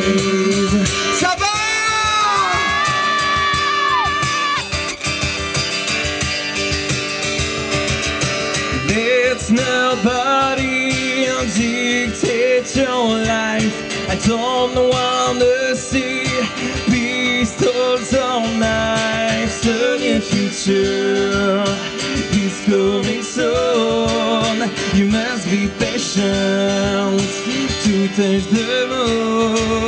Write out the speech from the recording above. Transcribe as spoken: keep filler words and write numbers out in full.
days. Ça va? Let nobody dictate your life. I don't want to see pistols or knives. The near future is coming soon. You must be patient to touch the moon.